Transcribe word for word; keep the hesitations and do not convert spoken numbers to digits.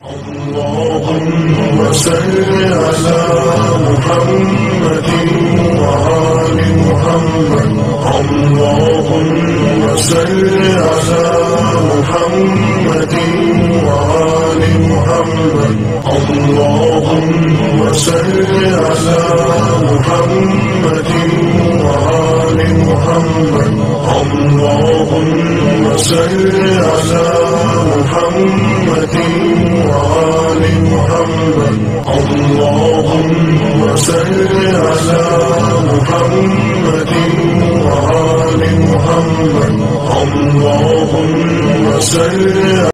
اللهم صل على محمد وآل محمد. اللهم صل على محمد وآل محمد. اللهم صل على محمد وآل محمد. اللهم صل على محمد وآل محمد. اللهم صل على محمد وآل محمد. اللهم صل